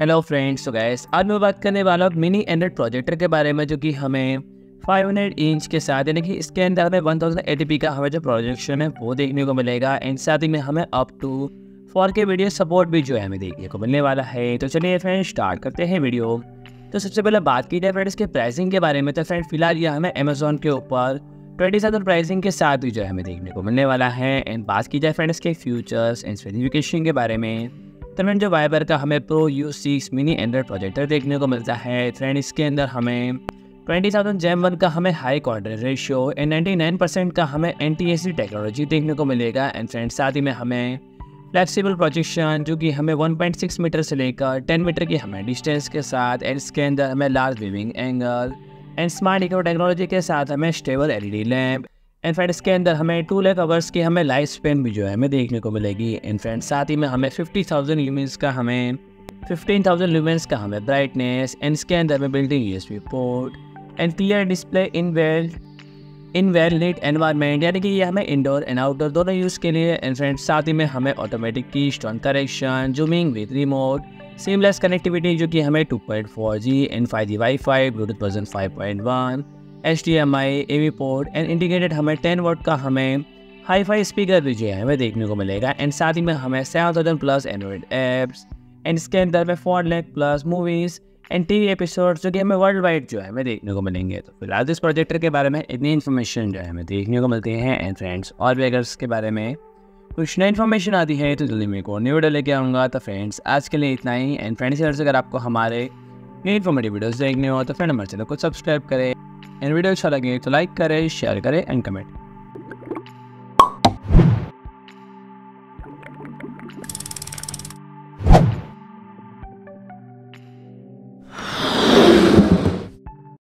Hello friends, तो gas आज मैं बात करने वाला हूँ मिनी एंड्रॉइड प्रोजेक्टर के बारे में, जो कि हमें 500 इंच के साथ, यानी कि इसके अंदर हमें 1080p का हमें जो प्रोजेक्शन है वो देखने को मिलेगा। एंड साथ ही में हमें up to 4K video support भी जो है हमें देखने को मिलने वाला है। तो चलिए फ्रेंड्स स्टार्ट करते हैं वीडियो। तो सबसे पहले बात की जाए फ्रेंड्स इसके प्राइसिंग के बारे में, तो फ्रेंड फिलहाल ये हमें अमेजोन के ऊपर 20,000 प्राइसिंग के साथ ही जो है हमें देखने को मिलने वाला है। एंड बात की जाए फ्रेंड्स के फ्यूचर्स एंड स्पेसिफिकेशन के बारे में, तो फ्रेंड जो वाइबर का हमें pro U6 mini Android projector देखने को मिलता है। फ्रेंड इसके अंदर हमें 20,000 Gen 1 का हमें हाई कॉन्ट्रास्ट रेशियो एंड 99% का हमें NTSC टेक्नोलॉजी देखने को मिलेगा। एंड फ्रेंड साथ ही में हमें फ्लेक्सिबल प्रोजेक्शन जो कि हमें 1.6 मीटर से लेकर 10 मीटर की हमें डिस्टेंस के साथ, एंड इसके अंदर हमें large viewing angle and smart eco technology के साथ हमें stable LED lamp. And friend इसके अंदर हमें 2 लाख आवर्स की हमें लाइफ स्पेन भी जो है हमें देखने को मिलेगी। एंड फ्रेंड साथ ही में हमें 50,000 ल्यूमेंस का हमें 15,000 ल्यूमेंस का हमें ब्राइटनेस, एंड इसके अंदर में building USB port and clear display in well lit environment, यानी कि ये हमें इंडोर एंड आउटडोर दोनों यूज़ के लिए। एंड फ्रेंड साथ ही में हमें automatic keystone correction, zooming with remote, seamless connectivity जो कि हमें 2.4G and 5G wifi, bluetooth version 5.1, HDMI, AV port and integrated हमें 10 वॉट का हमें हाई-फाई स्पीकर भी जो है हमें देखने को मिलेगा। एंड साथ ही में हमें 7,000 प्लस एंड्रॉइड ऐप्स, एंड इसके अंदर में 4 lakh plus movies and TV episodes जो कि हमें वर्ल्ड वाइड जो है हमें देखने को मिलेंगे। तो फिलहाल इस प्रोजेक्टर के बारे में इतनी इन्फॉर्मेशन जो है हमें देखने को मिलती है। एंड फ्रेंड्स और भी अगर इसके बारे में कुछ नई इन्फॉर्मेशन आती है तो जल्दी मेरे को न्यू वीडियो लेके आऊँगा। तो फ्रेंड्स आज के लिए इतना ही। एंड फ्रेंड्स अगर आपको हमारे नई इन्फॉर्मेटिव वीडियोज़ देखने हो तो फ्रेंड हमारे चैनल को सब्सक्राइब करें, एंड वीडियो अच्छा लगे तो लाइक करें, शेयर करें एंड कमेंट।